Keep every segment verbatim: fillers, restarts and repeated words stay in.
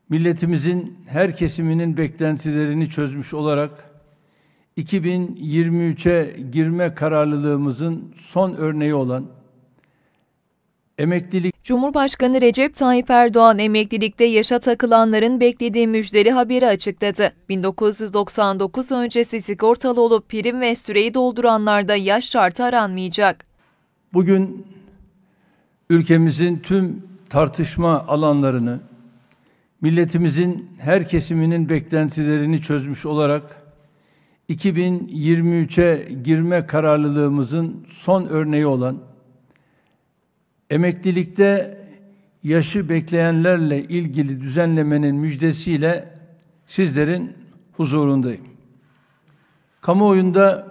milletimizin her kesiminin beklentilerini çözmüş olarak iki bin yirmi üçe girme kararlılığımızın son örneği olan emeklilik. Cumhurbaşkanı Recep Tayyip Erdoğan emeklilikte yaşa takılanların beklediği müjdeli haberi açıkladı. bin dokuz yüz doksan dokuz öncesi sigortalı olup prim ve süreyi dolduranlarda yaş şartı aranmayacak. Bugün ülkemizin tüm tartışma alanlarını, milletimizin her kesiminin beklentilerini çözmüş olarak iki bin yirmi üçe girme kararlılığımızın son örneği olan emeklilikte yaşı bekleyenlerle ilgili düzenlemenin müjdesiyle sizlerin huzurundayım. Kamuoyunda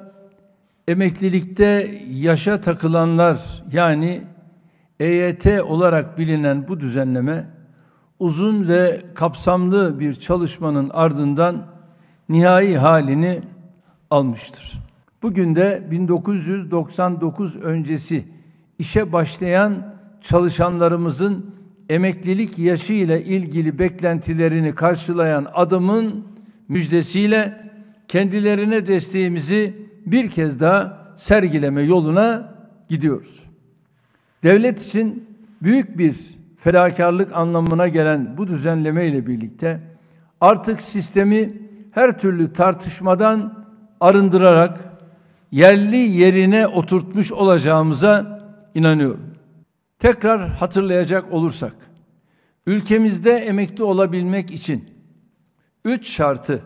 emeklilikte yaşa takılanlar, yani E Y T olarak bilinen bu düzenleme uzun ve kapsamlı bir çalışmanın ardından nihai halini almıştır. Bugün de bin dokuz yüz doksan dokuz öncesi işe başlayan çalışanlarımızın emeklilik yaşı ile ilgili beklentilerini karşılayan adımın müjdesiyle kendilerine desteğimizi bir kez daha sergileme yoluna gidiyoruz. Devlet için büyük bir fedakarlık anlamına gelen bu düzenleme ile birlikte artık sistemi her türlü tartışmadan arındırarak yerli yerine oturtmuş olacağımıza inanıyorum. Tekrar hatırlayacak olursak, ülkemizde emekli olabilmek için üç şartı: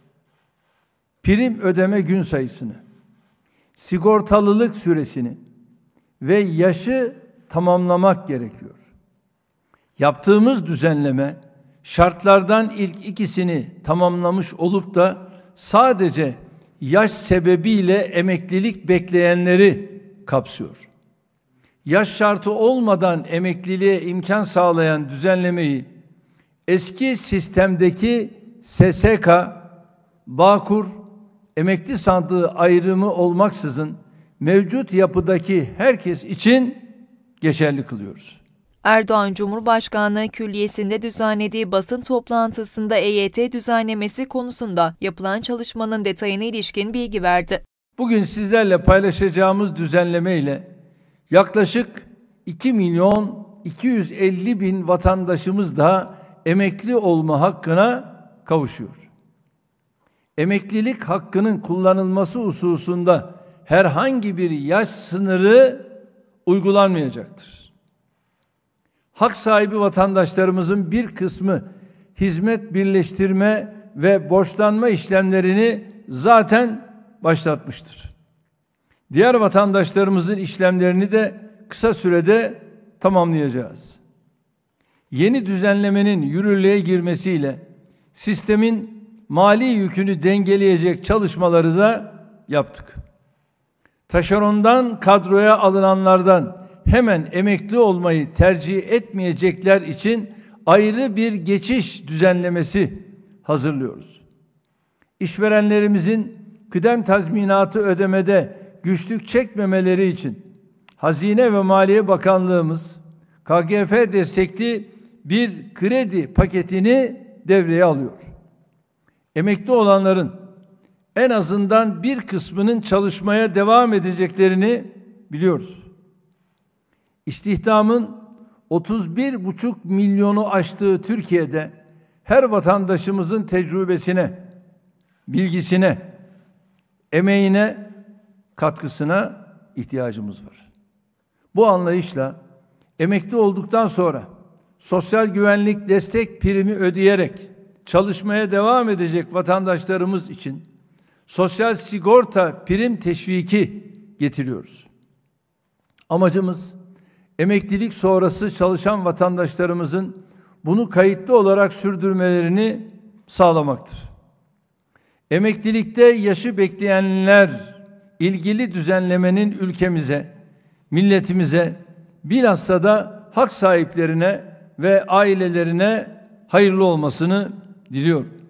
prim ödeme gün sayısını, sigortalılık süresini ve yaşı tamamlamak gerekiyor. Yaptığımız düzenleme şartlardan ilk ikisini tamamlamış olup da sadece yaş sebebiyle emeklilik bekleyenleri kapsıyor. Yaş şartı olmadan emekliliğe imkan sağlayan düzenlemeyi eski sistemdeki S S K, Bağkur, emekli sandığı ayrımı olmaksızın mevcut yapıdaki herkes için geçerli kılıyoruz. Erdoğan, Cumhurbaşkanlığı Külliyesi'nde düzenlediği basın toplantısında E Y T düzenlemesi konusunda yapılan çalışmanın detayına ilişkin bilgi verdi. Bugün sizlerle paylaşacağımız düzenleme ile yaklaşık iki milyon iki yüz elli bin vatandaşımız daha emekli olma hakkına kavuşuyor. Emeklilik hakkının kullanılması hususunda herhangi bir yaş sınırı uygulanmayacaktır. Hak sahibi vatandaşlarımızın bir kısmı hizmet birleştirme ve borçlanma işlemlerini zaten başlatmıştır. Diğer vatandaşlarımızın işlemlerini de kısa sürede tamamlayacağız. Yeni düzenlemenin yürürlüğe girmesiyle sistemin mali yükünü dengeleyecek çalışmaları da yaptık. Taşerondan kadroya alınanlardan hemen emekli olmayı tercih etmeyecekler için ayrı bir geçiş düzenlemesi hazırlıyoruz. İşverenlerimizin kıdem tazminatı ödemede güçlük çekmemeleri için Hazine ve Maliye Bakanlığımız K G F destekli bir kredi paketini devreye alıyor. Emekli olanların en azından bir kısmının çalışmaya devam edeceklerini biliyoruz. İstihdamın otuz bir buçuk milyonu aştığı Türkiye'de her vatandaşımızın tecrübesine, bilgisine, emeğine, katkısına ihtiyacımız var. Bu anlayışla emekli olduktan sonra sosyal güvenlik destek primi ödeyerek çalışmaya devam edecek vatandaşlarımız için sosyal sigorta prim teşviki getiriyoruz. Amacımız emeklilik sonrası çalışan vatandaşlarımızın bunu kayıtlı olarak sürdürmelerini sağlamaktır. Emeklilikte yaşı bekleyenler ilgili düzenlemenin ülkemize, milletimize, bilhassa da hak sahiplerine ve ailelerine hayırlı olmasını diliyorum.